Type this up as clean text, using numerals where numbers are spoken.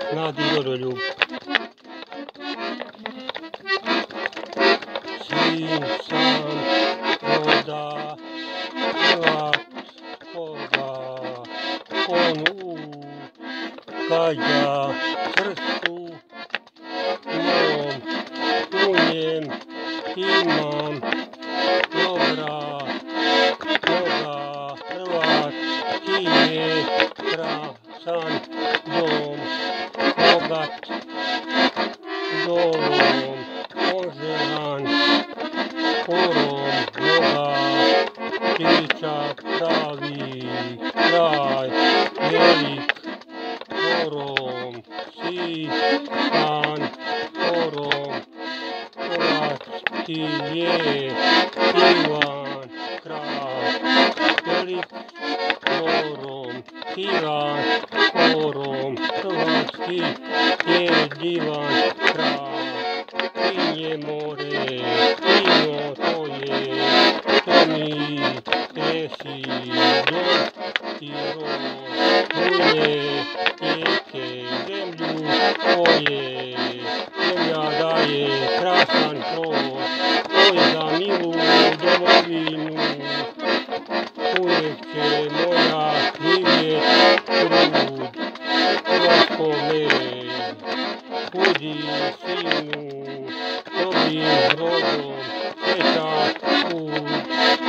mladi rodoljub. Sin sam roda, Hrvat koga on ugađa krstu mom, u njem imam dobra noga. Hrvat ti je krasan dom, bogat domom, oželan korom noga, priča pravi kraj, velik korom, sitan korom, hrvatski je Ivan kralj, velik korom, Ivan korom, hrvatski je divan kralj, Pinje more, vino to je, to mi kresi dom i rod, mulje rijeke zemlju koje, zemlja daje krasan plod, oj za milu domovinu, uvijek će moja živjet trud, Hrvatskome budi sinu, dobrim rodom, srećan put.